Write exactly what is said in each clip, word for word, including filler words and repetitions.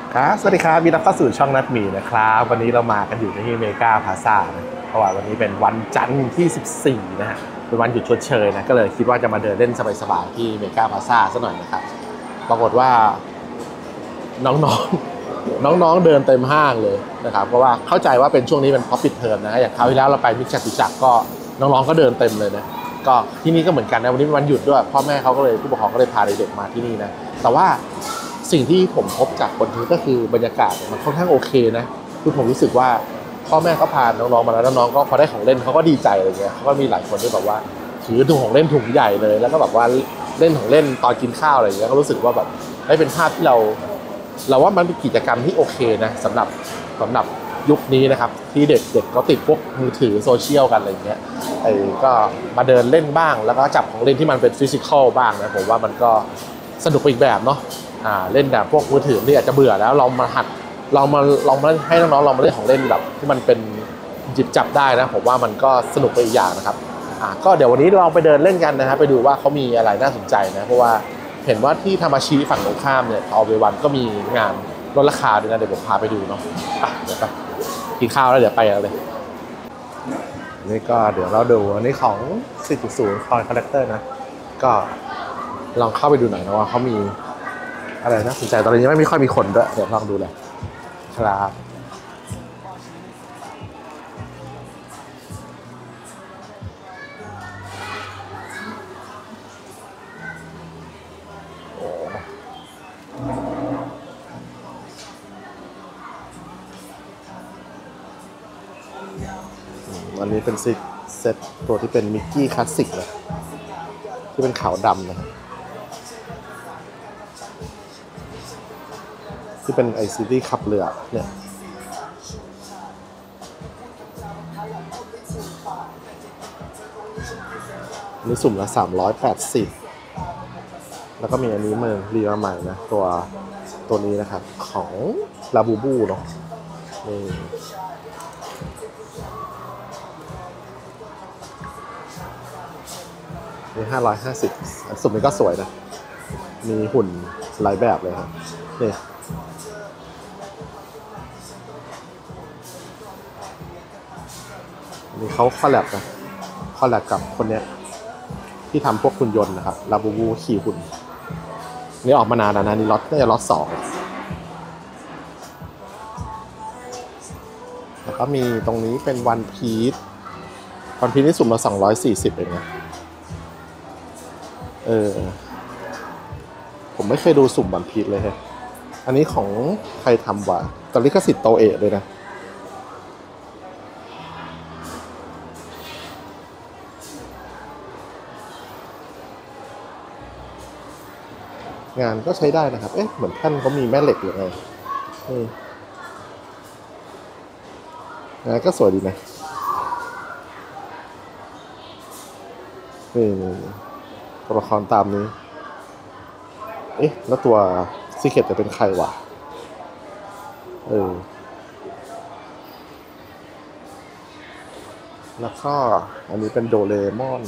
ครับสวัสดีครับมีรับเข้าสู่ช่องนัดหมีนะครับวันนี้เรามากันอยู่ที่เมกาพลาซ่านะเพราะว่าวันนี้เป็นวันจันทร์ที่สิบสี่นะฮะเป็นวันหยุดชดเชยนะก็เลยคิดว่าจะมาเดินเล่นสบายๆที่เมกาพลาซ่าซะหน่อยนะครับปรากฏว่าน้องๆน้องๆเดินเต็มห้างเลยนะครับเพราะว่าเข้าใจว่าเป็นช่วงนี้เป็นพอปิดเทอมนะอย่างคราวที่แล้วเราไปมิกจตุจักรก็น้องๆก็เดินเต็มเลยนะก็ที่นี่ก็เหมือนกันนะวันนี้เป็นวันหยุดด้วยพ่อแม่เขาก็เลยผู้ปกครองก็เลยพาเด็กๆมาที่นี่นะแต่ว่าสิ่งที่ผมพบจากบนพื้นก็คือบรรยากาศมันค่อนข้างโอเคนะคือผมรู้สึกว่าพ่อแม่เขาพาน้องๆมาแล้วน้องๆก็พอได้ของเล่นเขาก็ดีใจอะไรเงี้ยเขาก็มีหลายคนที่แบบว่าถือถุงของเล่นถุงใหญ่เลยแล้วก็แบบว่าเล่นของเล่นตอนกินข้าวอะไรเงี้ยก็รู้สึกว่าแบบได้เป็นภาพที่เราเราว่ามันเป็นกิจกรรมที่โอเคนะสำหรับสำหรับยุคนี้นะครับที่เด็กๆเขาติดพวกมือถือโซเชียลกันอะไรเงี้ยไอ้ก็มาเดินเล่นบ้างแล้วก็จับของเล่นที่มันเป็นฟิสิกอลบ้างนะผมว่ามันก็สนุกไปอีกแบบเนาะอ่าเล่นแบบพวกมือถือที่อาจจะเบื่อแล้วเรามาหัดเรามาลองมาให้น้องๆลองมาเล่นของเล่นแบบที่มันเป็นหยิบจับได้นะผมว่ามันก็สนุกไปอีกอย่างนะครับอ่าก็เดี๋ยววันนี้ลองไปเดินเล่นกันนะครับไปดูว่าเขามีอะไรน่าสนใจนะเพราะว่าเห็นว่าที่ธรรมชีฝั่งตรงข้ามเนี่ยเอาไปวันก็มีงานลดราคาด้วยนะเดี๋ยวผมพาไปดูเนาะอ่ะเดี๋ยวไปกินข้าวแล้วเดี๋ยวไปกันเลยนี่ก็เดี๋ยวเราดูอันนี้ของ สี่จุดศูนย์ Coin Collector นะก็ลองเข้าไปดูหน่อยนะว่าเขามีอะไรน่าสนใจตอนนี้ยังไม่ค่อยมีคนด้วยเดี๋ยวลองดูเลยครับอันนี้เป็นซิกเซตตัวที่เป็นมิกกี้คลาสสิกเลยที่เป็นขาวดำนะที่เป็นไอซีดีขับเรือเนี่ยนี่สุ่มละสามร้อยแปดสิบแล้วก็มีอันนี้มารีมาใหม่นะตัวตัวนี้นะครับของลาบูบูเนาะนี่นี่ห้าร้อยห้าสิบสุ่มนี้ก็สวยนะมีหุ่นหลายแบบเลยครับนี่นี่เขาคอลแลบนะคอลแลบกับคนเนี้ยที่ทำพวกหุ่นยนต์นะครับลาบูบูขี่หุ่นนี่ออกมานานแล้วนะนี่ล็อตน่าจะล็อตสองแล้วก็มีตรงนี้เป็นวันพีซวันพีซนี่สุ่มละสองร้อยสี่สิบเองนะเออผมไม่เคยดูสุ่มวันพีซเลยฮะอันนี้ของใครทำวะตลิขสิทธิ์โตเอะเลยนะงานก็ใช้ได้นะครับเอ๊ะเหมือนท่านเขามีแม่เหล็กหรือไงงานก็สวยดีนะนี่ตัวละครตามนี้เอ๊ะแล้วตัวซีเคร็ตจะเป็นใครวะเออแล้วก็อันนี้เป็นโดเรมอน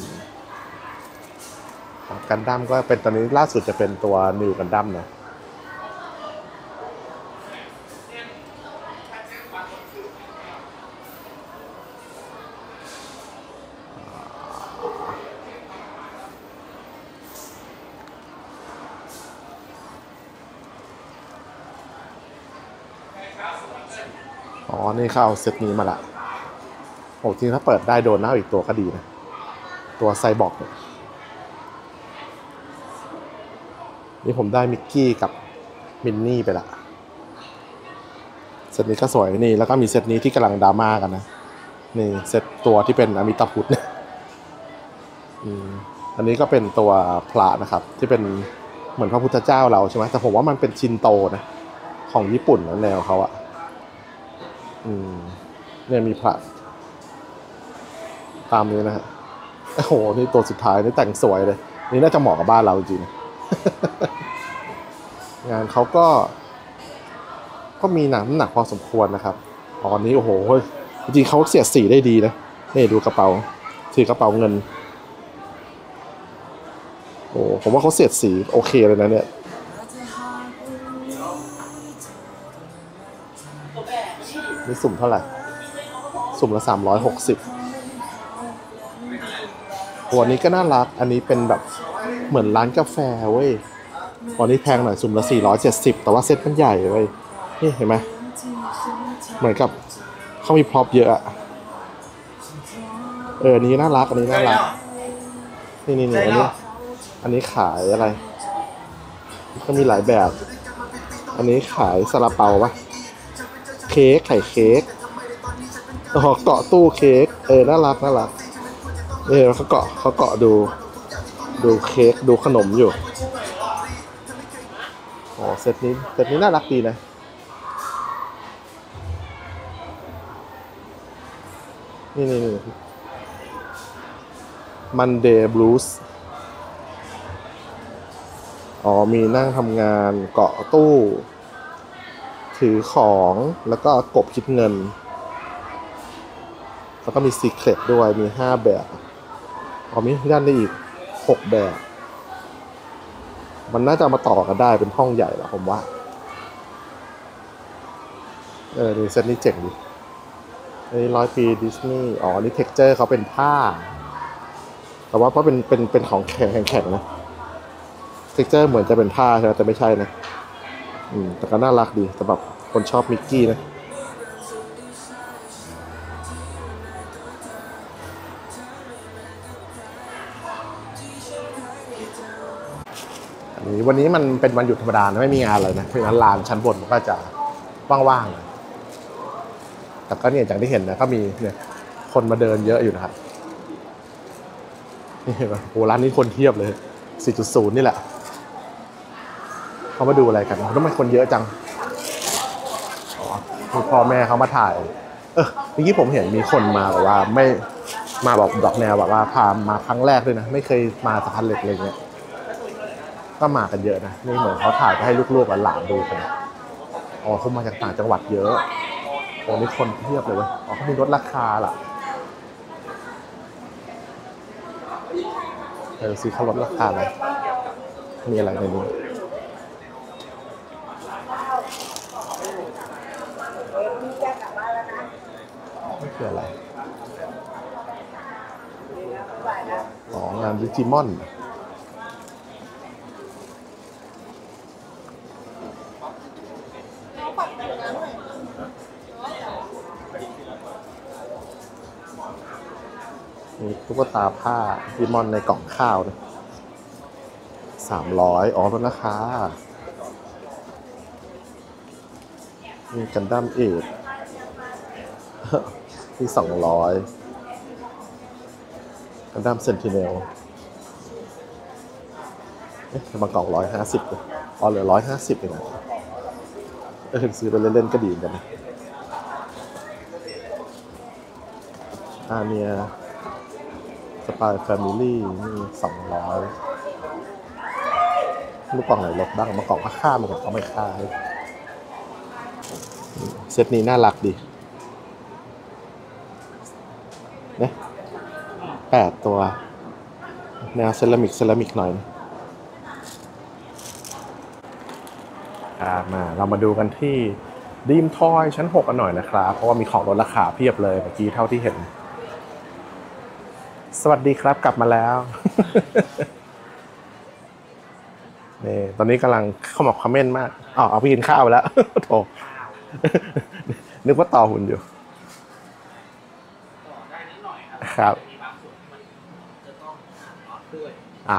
กันดั้มก็เป็นตอนนี้ล่าสุดจะเป็นตัวนิวกันดั้มนะอ๋อนี่เขาเอาเซตนี้มาละโอ้จริงถ้าเปิดได้โดนหน้าอีกตัวก็ดีนะตัวไซบอร์กนี่ผมได้มิกกี้กับมินนี่ไปละเซตนี้ก็สวยนี่แล้วก็มีเซตนี้ที่กำลังดราม่ากันนะนี่เซตตัวที่เป็นอมิตาพุทธเนี่ยอันนี้ก็เป็นตัวพระนะครับที่เป็นเหมือนพระพุทธเจ้าเราใช่ไหมแต่ผมว่ามันเป็นชินโตนะของญี่ปุ่นแล้วแนวเขาอะอืมเนี่ยมีพระตามนี้นะฮะโอ้โหนี่ตัวสุดท้ายนี่แต่งสวยเลยนี่น่าจะเหมาะกับบ้านเราจริงๆงานเขาก็ก็มีหนักหนักพอสมควรนะครับตอนนี้โอ้โหจริงๆเขาเสียดสีได้ดีนะนี่ดูกระเป๋าถือกระเป๋าเงินโอ้ผมว่าเขาเสียดสีโอเคเลยนะเนี่ยนี่สุ่มเท่าไหร่สุ่มละสามร้อยหกสิบตัวนี้ก็น่ารักอันนี้เป็นแบบเหมือนร้านกาแฟเว้ยตัวนี้แพงหน่อยสุ่มละสี่ร้อยเจ็ดสิบแต่ว่าเซ็ตมันใหญ่เว้ยนี่เห็นไหมเหมือนกับเขามีพร็อพเยอะอะเอออันนี้น่ารักอันนี้น่ารักนี่นี่นี่อันนี้อันนี้ขายอะไรก็มีหลายแบบอันนี้ขายซาลาเปาปะเค้กไข่เค้กอ๋อเกาะตู้เค้กเออน่ารักน่ารักเออเขาเกาะเขาเกาะดูดูเค้กดูขนมอยู่อ๋อเซตนี้เซตนี้น่ารักดีนะนี่นี่นี่Monday Blues อ๋อมีนั่งทำงานเกาะตู้ถือของแล้วก็กบคิดเงินแล้วก็มี Secret ด้วยมีห้าแบบอ๋อมีด้านนี้อีกหกแบบมันน่าจะมาต่อกันได้เป็นห้องใหญ่แหละผมว่าเออนี่เซตนี้เจ๋งดิไอ้ร้อยปีดิสนีย์อ๋อนี่เท็กเจอร์เขาเป็นผ้าแต่ว่าเพราะเป็นเป็นเป็นของแข็งแข็งนะเท็กเจอร์เหมือนจะเป็นผ้าใช่ไหมแต่ไม่ใช่นะอืมแต่ก็น่ารักดีสำหรับคนชอบมิกกี้นะอันนี้วันนี้มันเป็นวันหยุดธรรมดาไม่มีงานอะไรนะเพราะฉะนั้นลานชั้นบนมันก็จะว่างๆแต่ก็เนี่ยอย่างที่เห็นนะก็มีเนี่ยคนมาเดินเยอะอยู่นะครับนี่เห็นไหมโหร้านนี้คนเทียบเลย สี่จุดศูนย์ นี่แหละเขามาดูอะไรกันทำไมคนเยอะจังอ๋อมีพ่อแม่เขามาถ่ายเออเมื่อกี้ผมเห็นมีคนมาแบบว่าไม่มาบอกดอกแนวแบบว่าพามาครั้งแรกด้วยนะไม่เคยมาสะพานเหล็กอะไรเงี้ยก็มากันเยอะนะนี่เหมือนเขาถ่ายไปให้ลูกๆหลานดูกันอ๋อเขามาจากต่างจังหวัดเยอะโอ้นี่คนเทียบเลยเว้ยอ๋อเขามีลดราคาล่ะเออซื้อเขาลดราคาอะไรมีอะไรในนี้นี่คืออะไรอ๋องานดิจิมอนมีตุ๊กตาผ้าดิจิมอนในกล่องข้าวนะสามร้อยอ๋อลดราคามีกันดั้มเอทที่สองร้อยกันดั้มเซนติเนลเอ๊ะมากล่องร้อยห้าสิบเลยอ๋อเหลือร้อยห้าสิบเองนะเออซื้อไปเล่นๆก็ดีกันนะอาเนียสปายแฟมิลี่นี่สองร้อยลูกกล่องไหนลดบ้างมากล่องก็ค่ามันกับเขาไม่ค่าเซตนี้น่ารักดีเนี่ยแปดตัวแนวเซรามิกเซรามิกหน่อยนะมาเรามาดูกันที่ดีมทอยชั้นหกกันหน่อยนะครับเพราะว่ามีของลดราคาเพียบเลยเมื่อกี้เท่าที่เห็นสวัสดีครับกลับมาแล้วนี่ตอนนี้กำลังเข้ามาคอมเมนต์มากอ๋อเอาไปกินข้าวไปแล้วโถนึกว่าต่อหุ่นอยู่ครับอ่า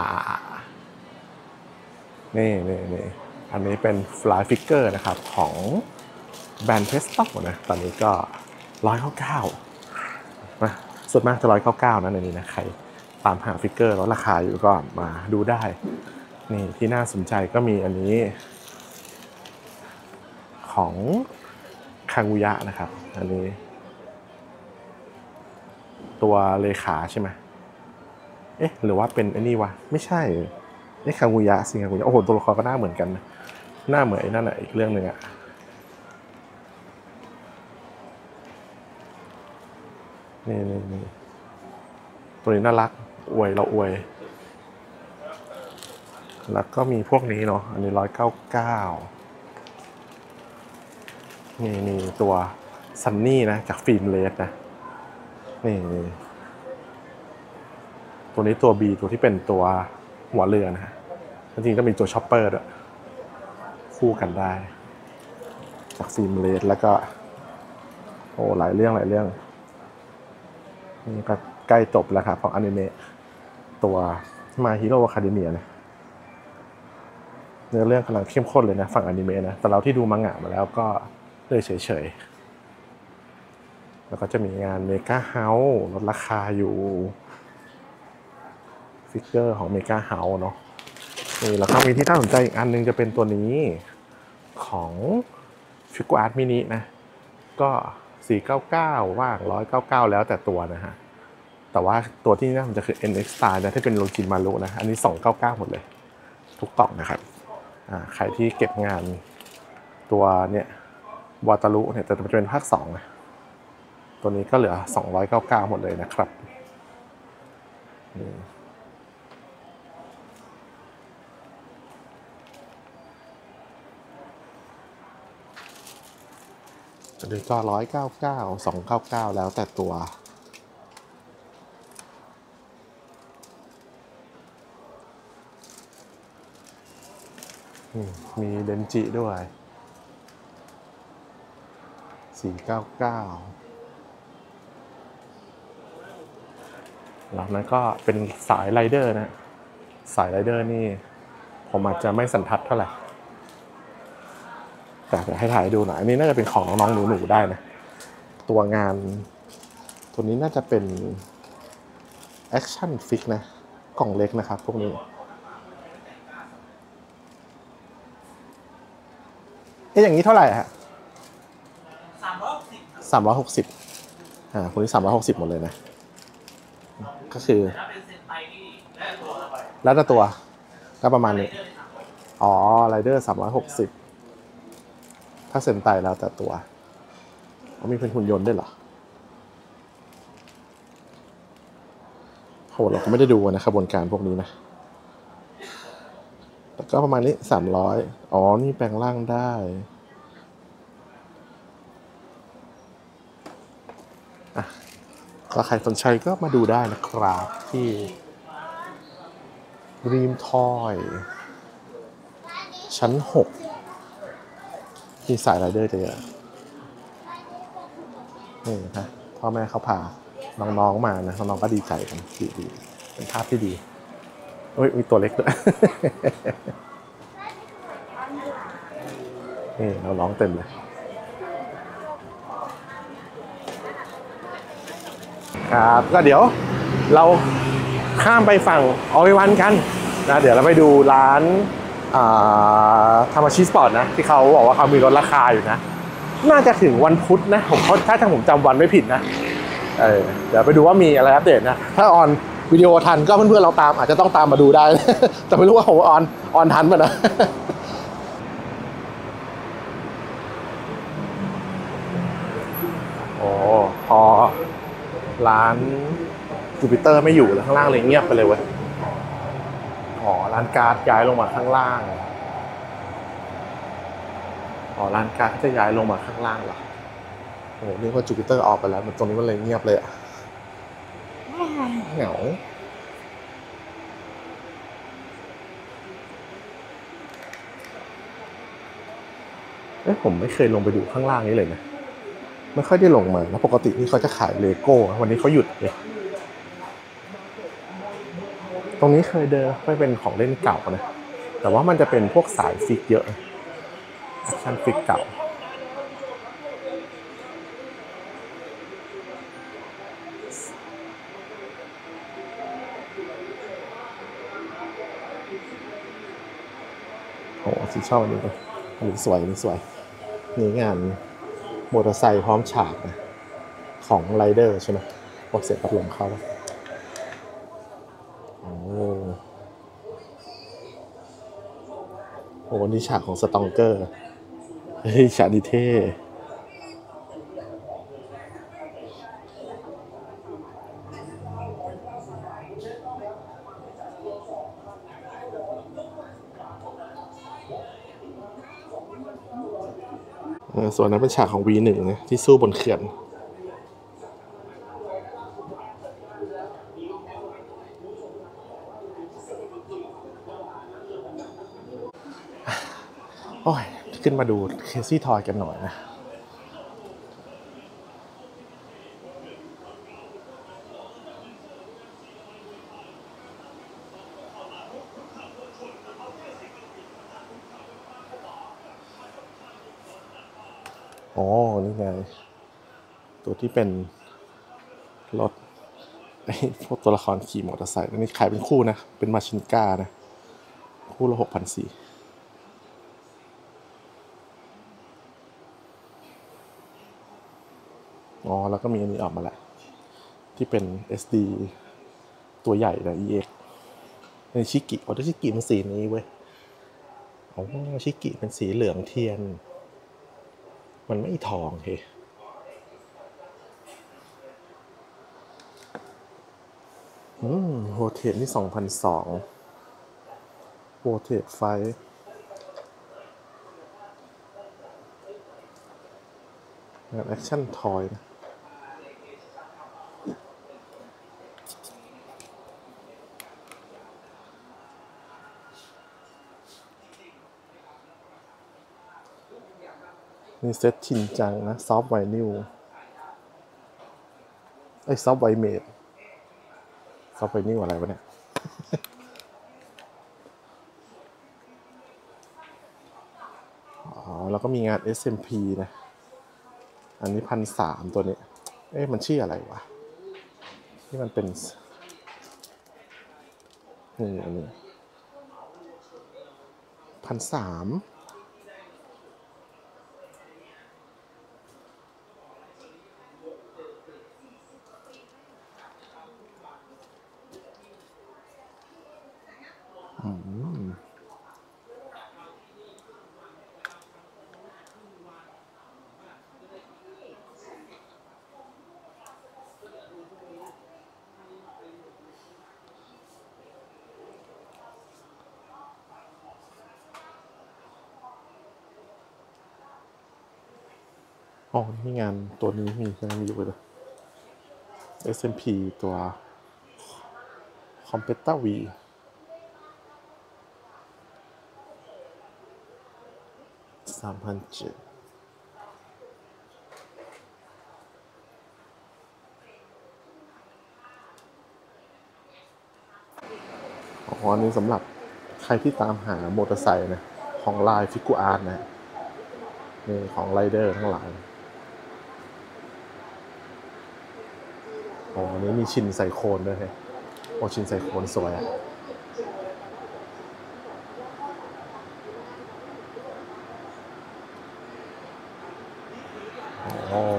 นี่นี่นี่อันนี้เป็นฟลายฟิกเกอร์นะครับของแบรนด์เพสต็อกนะตอนนี้ก็ร้อยเก้าเก้านะส่วนมากจะร้อยเก้าเก้านะในนี้นะใครตามหาฟิกเกอร์ลดราคาอยู่ก็มาดูได้นี่ที่น่าสนใจก็มีอันนี้ของคังุยะนะครับอันนี้ตัวเลขาใช่ไหมเอ๊ะหรือว่าเป็นไอ้นี่วะไม่ใช่นี่คังุยะสิคังุยะโอ้โหตัวละครก็หน้าเหมือนกันนะหน้าเหมือนไอ้นั่นแหละอีกเรื่องหนึ่งอะนี่นี่นี่ตัวนี้น่ารักอวยเราอวยแล้วก็มีพวกนี้เนาะอันนี้ร้อยเก้าเก้านี่นี่ตัวซันนี่นะจากฟิล์มเลสนะนี่ตัวนี้ตัว B ตัวที่เป็นตัวหัวเรือนะฮะจริงๆก็มีตัวช็อปเปอร์ด้วยคู่กันได้จากฟิล์มเลสแล้วก็โอ้หลายเรื่องหลายเรื่องนี่ก็ใกล้จบแล้วครับของอนิเมะตัวมาฮีโร่อะคาเดเมียนะเนื้อเรื่องกำลังเข้มข้นเลยนะฝั่งอนิเมะนะแต่เราที่ดูมังงะมาแล้วก็เลยเฉยๆแล้วก็จะมีงานเมกาเฮาส์ลดราคาอยู่ฟิกเกอร์ของเมกาเฮาส์เนาะนี่แล้วก็มีที่น่าสนใจอีกอันนึงจะเป็นตัวนี้ของฟิกูอาร์ตมินินะก็สี่ร้อยเก้าสิบเก้าว่างหนึ่งร้อยเก้าสิบเก้าแล้วแต่ตัวนะฮะแต่ว่าตัวที่น่าสนใจคือ เอ็น เอ็กซ์ Style นะที่เป็นโลจินมารุนะอันนี้สองร้อยเก้าสิบเก้าหมดเลยทุกกล่องนะครับอ่าใครที่เก็บงานตัวเนี้ยวาตารุเนี่ยแต่จะเป็นภาคสองนะตัวนี้ก็เหลือสองร้อยเก้าสิบเก้าหมดเลยนะครับตัวนี้ก็หนึ่งร้อยเก้าสิบเก้า สองร้อยเก้าสิบเก้าแล้วแต่ตัวมีเดนจิด้วยสี่ร้อยเก้าสิบเก้าหลังนั้นก็เป็นสายไรเดอร์นะสายไรเดอร์นี่ผมอาจจะไม่สันทัดเท่าไหร่แต่เดี๋ยวให้ถ่ายดูหน่อยอันนี้น่าจะเป็นของน้องๆหนูๆได้นะตัวงานตัวนี้น่าจะเป็นแอคชั่นฟิกนะกล่องเล็กนะครับพวกนี้เอ๊ะอย่างนี้เท่าไหร่ฮะสามร้อยหกสิบสามร้อยหกสิบอ่าคนนี้สามร้อยหกสิบหมดเลยนะก็คือแล้วแต่ตัวก็ประมาณนี้อ๋อไรเดอร์สามร้อยหกสิบถ้าเซนไตแล้วแต่ตัวเขามีเป็นหุ่นยนต์ด้วยเหรอโหเราก็ไม่ได้ดูนะขบวนการพวกนี้นะแล้วก็ประมาณนี้สามร้อยอ๋อนี่แปลงร่างได้อ่ะก็ใครสนใจก็มาดูได้นะครับที่รีมทอยชั้นหกมีสายไรเดอร์จะเยอะนี่นะพ่อแม่เขาพาน้องๆมานะน้องๆก็ดีใจกันดีๆเป็นภาพที่ดีโอ้ยมีตัวเล็กด้วยนี่น้องๆเต็มเลยครับก็เดี๋ยวเราข้ามไปฝั่งออริวันกันนะเดี๋ยวเราไปดูร้านทามาชิสปอร์ตนะที่เขาบอกว่าเขามีลดราคาอยู่นะน่าจะถึงวันพุธนะผมเขาถ้าถ้าผมจำวันไม่ผิดนะเออเดี๋ยวไปดูว่ามีอะไรอัปเดตนะถ้าออนวิดีโอทันก็เพื่อนๆเราตามอาจจะต้องตามมาดูได้แต่ไม่รู้ว่าผมออนออนทันป่ะนะโอ้พอร้านจูปิเตอร์ไม่อยู่แล้วข้างล่างเลยเงียบไปเลยเว้ยอ๋อร้านการ์ดย้ายลงมาข้างล่างอ๋อร้านการ์ดจะย้ายลงมาข้างล่างเหรอโอ้โหนี่ว่าจูปิเตอร์ออกไปแล้วมันตรงนี้มันเลยเงียบเลยอะเหงาเอ๊ะผมไม่เคยลงไปดูข้างล่างนี้เลยนะไม่ค่อยได้ลงมาแล้วปกตินี่เขาจะขายเลโก้วันนี้เขาหยุดเลยตรงนี้เคยเดินไม่เป็นของเล่นเก่านะแต่ว่ามันจะเป็นพวกสายฟิกเยอะแอคชั่นฟิกเก่าโอ้สีชอบอันนี้เลยอันนี้สวยอันนี้สวยนี่งานมอเตอร์ไซค์พร้อมฉากนะของไรเดอร์ใช่ไหมพอเสียบพัดลมเข้าโอ้โหนี่ฉากของสตองเกอร์เฮ้ยฉากดีเท่ส่วนนั้นเป็นฉากของ วี หนึ่ง นะที่สู้บนเขื่อนโอ้ยขึ้นมาดูเคซี่ทอยกันหน่อยนะอ๋อนี่ไงตัวที่เป็นรถไอ้พวกตัวละครขี่มอเตอร์ไซค์นี่ขายเป็นคู่นะเป็นมาชินก้านะคู่ละหกพันสี่อ๋อแล้วก็มีอันนี้ออกมาแหละที่เป็น เอส ดี ตัวใหญ่นะ อี เอ็กซ์ ในชิกิอ๋อชิกิมันสีนี้เว้ยอ๋อชิกิเป็นสีเหลืองเทียนมันไม่ทองเฮ้อืมโฮเทลนี่สองพันสองโฮเทลไฟงานแอคชั่นทอยนะนี่เซตชินจังนะซอฟต์ไวนิลไอ้ซอฟต์ไวเมดซอฟต์ไวนิลอะไรวะเนี่ยอ๋อแล้วก็มีงาน เอส เอ็ม พี นะอันนี้พันสามตัวนี้เอ๊ะมันชื่ออะไรวะที่มันเป็นนี่อันนี้พันสามอ๋อนี่งานตัวนี้มีใช่ไหมมีอยู่เลย เอส เอ็ม พี ตัว Competta V สามพันเจ็ดอ๋อนี่สำหรับใครที่ตามหามอเตอร์ไซค์นะของลายฟิกูอาร์ตนะนี่ของไรเดอร์ทั้งหลายอ๋อนี่มีชินไซโคนด้วยฮะโอ้ชินไซโคนสวยอ่ะอ๋อ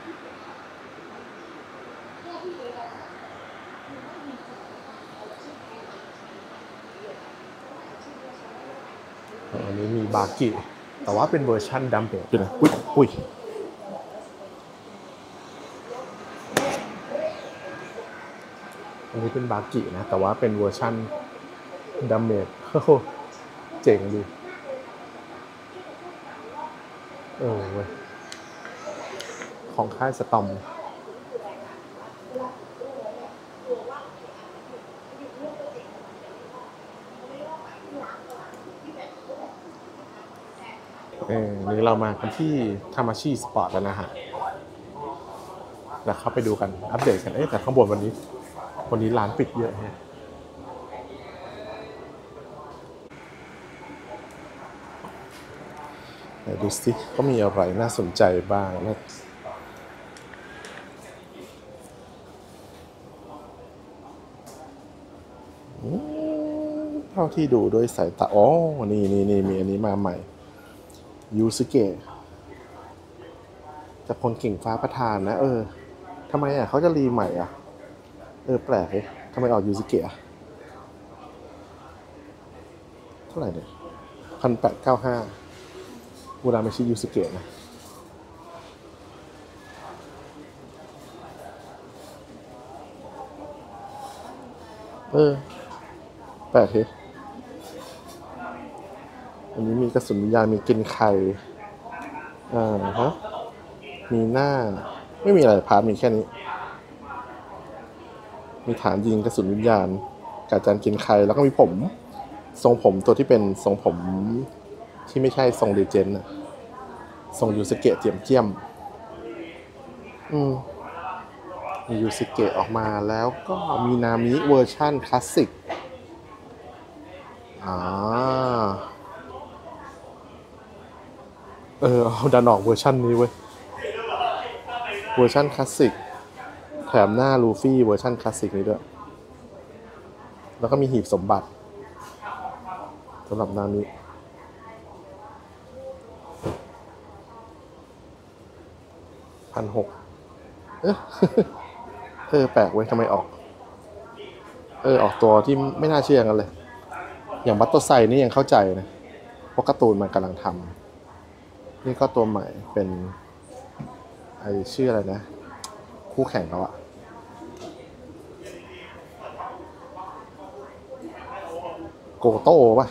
อันนี้มีบากิแต่ว่าเป็นเวอร์ชั่นดัมเบลด้วยนะอุ้ยอุ้ยอันนี้เป็นบากินะแต่ว่าเป็นเวอร์ชั่นดัมเบลโอ้โหเจ๋งดีเออเว้ยของค่ายสตอมเออนี่เรามากันที่ทามาชิสปอร์ตแล้วนะฮะแล้วเข้าไปดูกันอัปเดตกันเอ๊ะแต่ข้างบนวันนี้วันนี้ร้านปิดเยอะฮะไหนดูสิเขามีอะไรน่าสนใจบ้างนะเท่าที่ดูด้วยสายตาอ๋อนี่นี่นี่มีอันนี้มาใหม่ยูซึเกะจากคนเก่งฟ้าประธานนะเออทำไมอ่ะเขาจะรีใหม่อ่ะเออแปลกเลยทำไมออกยูซึเกะเท่าไหร่เนี่ยพันแปดเก้าห้าเวลาไม่ใช่ยูซึเกะนะเออแปลกเลยอันนี้มีกระสุนวิญญาณมีกินไข่อ่าฮะมีหน้าไม่มีอะไรพาร์ทมีแค่นี้ มีฐานยิงกระสุนวิญญาณกาจานกินไคแล้วก็มีผมทรงผมตัวที่เป็นทรงผมที่ไม่ใช่ทรงเดเจนอะทรงยูสเกะเจียมเจียมอืมมียูสเกะออกมาแล้วก็มีนามิเวอร์ชั่นคลาสสิกอ่าเออเอาดันออกเวอร์ชันนี้เว้ยเวอร์ชันคลาสสิกแถมหน้าลูฟี่เวอร์ชันคลาสสิกนี้ด้วยแล้วก็มีหีบสมบัติสำหรับนามิพันหกเออเออแปลกเว้ยทำไมออกเออออกตัวที่ไม่น่าเชื่อกันเลยอย่างบัตโตไซนี่ยังเข้าใจนะเพราะการ์ตูนมันกำลังทำนี่ก็ตัวใหม่เป็นไอชื่ออะไรนะคู่แข่งเขาอะโกโต้ป่ะ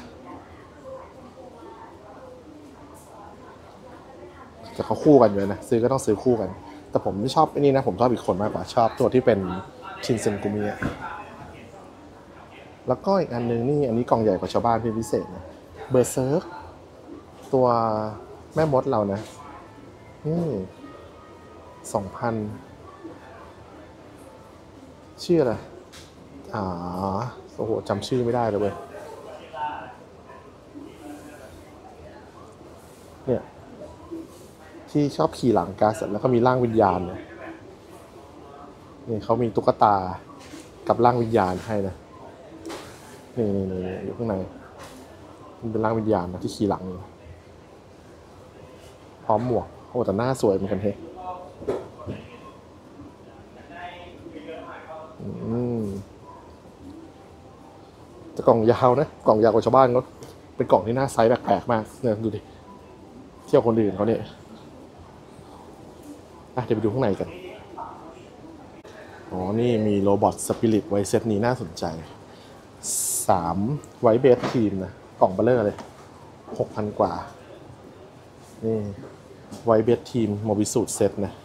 แต่เขาคู่กันอยู่นะซื้อก็ต้องซื้อคู่กันแต่ผมไม่ชอบไอ้นี่นะผมชอบอีกคนมากกว่าชอบตัวที่เป็นชินเซนกุมิอะแล้วก็อีกอันนึงนี่อันนี้กล่องใหญ่กว่าชาวบ้านเป็นพิเศษนะเบอร์เซิร์กตัวแม่มดเรานะนี่สองพันชื่ออะไรอ่าโอ้โหจำชื่อไม่ได้เลยเว้ยเนี่ยที่ชอบขี่หลังกาสันแล้วก็มีร่างวิญญาณเนี่ยนี่เขามีตุ๊กตากับร่างวิญญาณให้นะนี่นี่นี่อยู่ข้างในมันเป็นร่างวิญญาณนะที่ขี่หลังพร้อมหมวกโอ้แต่หน้าสวยเหมือนกันเฮ้อืมแต่กล่องยาวนะกล่องยาวกว่าชาวบ้านเขาเป็นกล่องที่หน้าไซส์แปลกๆมากเนี่ยดูดิเที่ยวคนอื่นเขาเนี่ยอ่ะเดี๋ยวไปดูข้างในกันอ๋อนี่มีโรบอทสปิริตไว้เซตนี้น่าสนใจสามไวเบสทีมนะกล่องเบลเลอร์เลยหกพันกว่านี่ไวเบสทีมโมบิสูตเซตนะ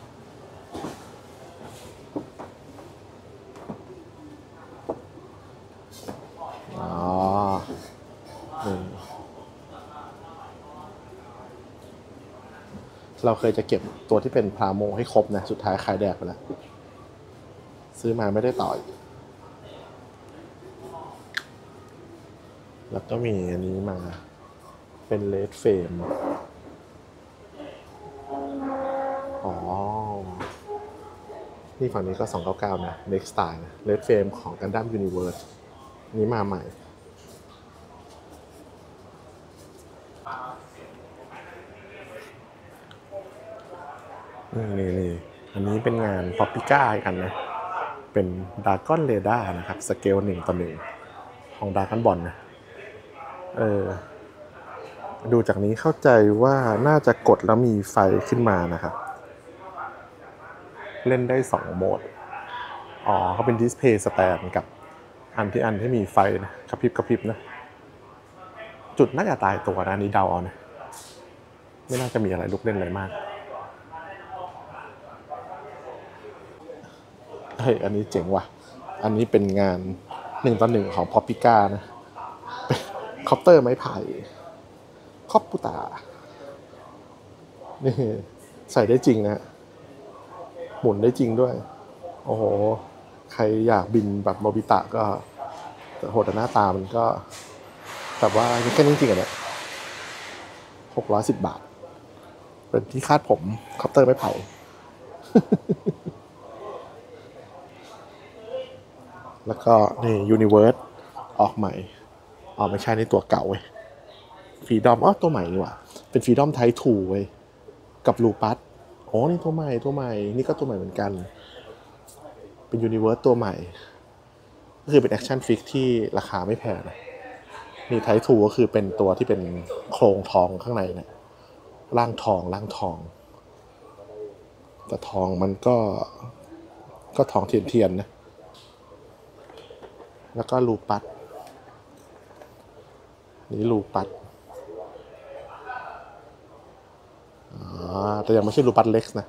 อ๋อนี่เราเคยจะเก็บตัวที่เป็นพาโมให้ครบนะสุดท้ายขายแดกไปแล้วซื้อมาไม่ได้ต่อยแล้วก็มีอันนี้มาเป็นเลดเฟมอ๋อนี่ฝั่งนี้ก็สองเก้าเก้านะ Next Style นะ Red Frame ของ Gundam Universe นี้มาใหม่นี่นี่นี่อันนี้เป็นงาน p อปปิก้ากันนะเป็นดากอนเรดาร์นะครับสเกลหนึ่งต่อหนึ่งของดากอนบอลนะเออดูจากนี้เข้าใจว่าน่าจะกดแล้วมีไฟขึ้นมานะครับเล่นได้สองโหมดอ๋อเขาเป็นดิสเพย์สแตนกับอันที่อันที่มีไฟนะกระพริบกระพริบนะจุดน่าจะตายตัวนะนี้เดาเอานะไม่น่าจะมีอะไรลุกเล่นอะไรมากเฮ้ยอันนี้เจ๋งว่ะอันนี้เป็นงานหนึ่งต่อหนึ่งของพอปปิก้านะคอปเตอร์ไม้ไผ่คอปปูตานี่ใส่ได้จริงนะหมุนได้จริงด้วยโอ้โหใครอยากบินแบบโนบิตะก็โหแต่หน้าตามันก็แบบว่าแค่นี้จริงๆอ่ะเนี่ยหกร้อยสิบบาทเป็นที่คาดผมคอปเตอร์ไม้ไผ่แล้วก็นี่ยูนิเวิร์สออกใหม่อ๋อไม่ใช่ในตัวเก่าเว้ยฟรีดอมอ๋อตัวใหม่นี่หว่าเป็นฟรีดอมไททูเว้ยกับลูปัสอ๋อนี่ตัวใหม่ตัวใหม่นี่ก็ตัวใหม่เหมือนกันเป็นยูนิเวิร์สตัวใหม่ก็คือเป็นแอคชั่นฟิกที่ราคาไม่แพงนะมีไททูก็คือเป็นตัวที่เป็นโครงทองข้างในเนี่ยร่างทองร่างทองแต่ทองมันก็ก็ทองเทียนเทียนนะแล้วก็ลูปัสนี่ลูปัสอ๋อแต่ยังไม่ใช่รูปัสเล็กนะ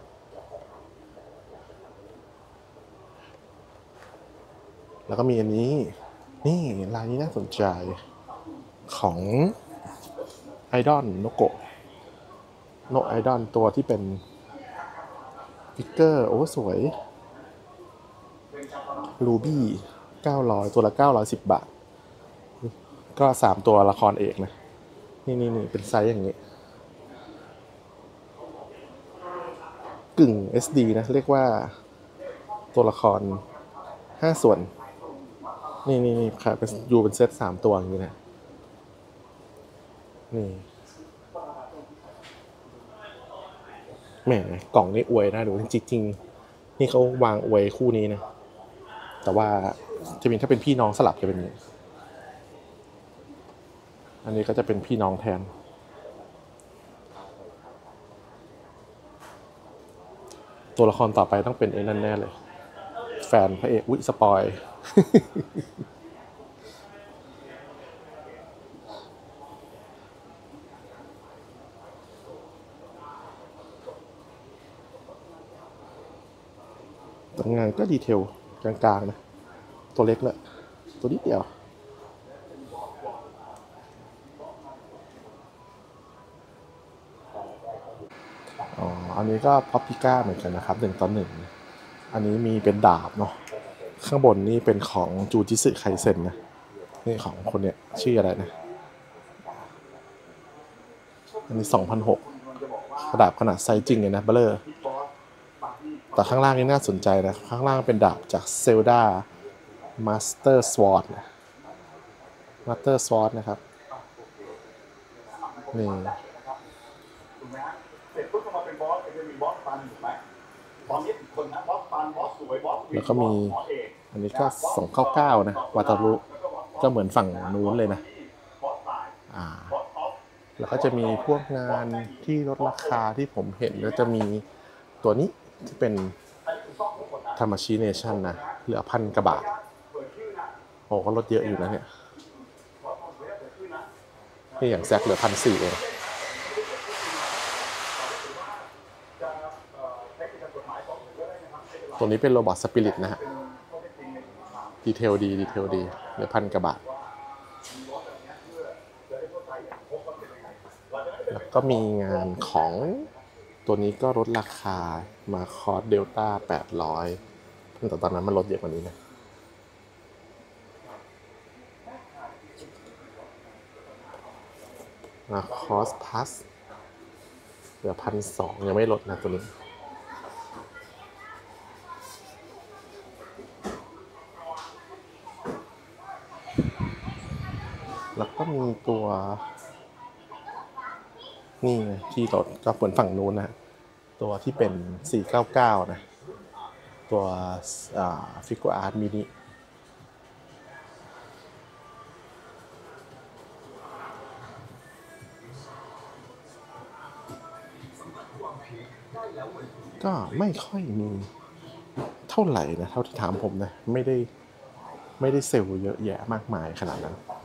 แล้วก็มีอันนี้นี่ลายนี้น่าสนใจของไอดอนโนโกะโนไอดอนตัวที่เป็นฟิกเกอร์โอ้สวยรูบี้เก้าร้อยตัวละเก้าร้อยสิบบาทก็สามตัวละครเอกนะนี่นี่นี่เป็นไซส์อย่างนี้กึ่ง เอส ดี นะเรียกว่าตัวละครห้าส่วนนี่นี่นี่ค่ะเป็นอยู่เป็นเซตสามตัวอย่างนี้นะนี่แหมกล่องนี้อวยนะดูจริงๆนี่เขาวางอวยคู่นี้นะแต่ว่าจะเป็นถ้าเป็นพี่น้องสลับจะเป็นอย่างนี้อันนี้ก็จะเป็นพี่น้องแทนตัวละครต่อไปต้องเป็นไอ้นั่นแน่เลยแฟนพระเอกอุ๊ยสปอยแต่งานก็ดีเทลกลางๆนะตัวเล็กเลยตัวนิดเดียวอ๋ออันนี้ก็พับพิก้าเหมือนกันนะครับหนึ่งต่อหนึ่งอันนี้มีเป็นดาบเนาะข้างบนนี่เป็นของจูจิสึไคเซ็นนะนี่ของคนเนี้ยชื่ออะไรนะอันนี้สองพันหกกระดาบขนาดไซส์จริงเลยนะเบลเลอร์แต่ข้างล่างนี่น่าสนใจนะข้างล่างเป็นดาบจากเซลดามาสเตอร์สวอร์ดมาสเตอร์สวอร์ดนะครับนี่แล้วก็มีอันนี้ก็สองเก้าเก้านะวาตารุก็เหมือนฝั่งนู้นเลยนะอ่าแล้วก็จะมีพวกงานที่ลดราคาที่ผมเห็นก็จะมีตัวนี้ที่เป็นทามาชิเนชั่นนะเหลือพันกว่าบาทโอ้ก็ลดเยอะอยู่นะเนี่ยนี่อย่างแซกเหลือพันสี่เองตัวนี้เป็นโรบอทสปิริตนะฮะดีเทลดีดีเทลดีเหลือพันกว่าบาทแล้วก็มีงานของตัวนี้ก็ลดราคามาคอสเดลต้าแปดร้อยแต่ตอนนั้นมันลดเยอะกว่านี้นะมาคอสพัสเหลือพันสองยังไม่ลดนะตัวนี้แล้วก็มีตัวนี่ไงที่ลดก็ผลฝั่งนู้นนะตัวที่เป็นสี่เก้าเก้านะตัวฟิกเกอร์อาร์ตมินิก็ไม่ค่อยมีเท่าไหร่นะเท่าที่ถามผมนะไม่ได้ไม่ได้เซลล์เยอะแยะมากมายขนาดนั้น